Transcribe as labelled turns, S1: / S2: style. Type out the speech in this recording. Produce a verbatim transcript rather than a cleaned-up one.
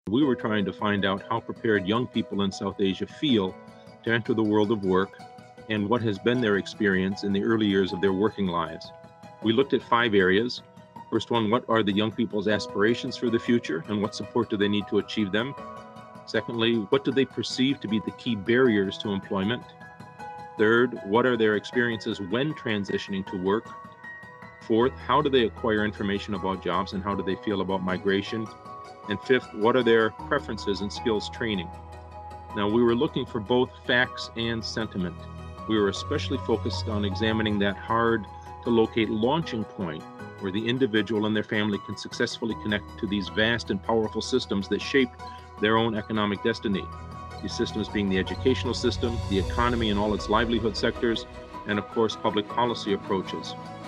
S1: We were trying to find out how prepared young people in South Asia feel to enter the world of work and what has been their experience in the early years of their working lives. We looked at five areas. First one, what are the young people's aspirations for the future and what support do they need to achieve them? Secondly, what do they perceive to be the key barriers to employment? Third, what are their experiences when transitioning to work? Fourth, how do they acquire information about jobs and how do they feel about migration? And fifth, what are their preferences in skills training? Now, we were looking for both facts and sentiment. We were especially focused on examining that hard to locate launching point where the individual and their family can successfully connect to these vast and powerful systems that shape their own economic destiny. These systems being the educational system, the economy and all its livelihood sectors, and of course, public policy approaches.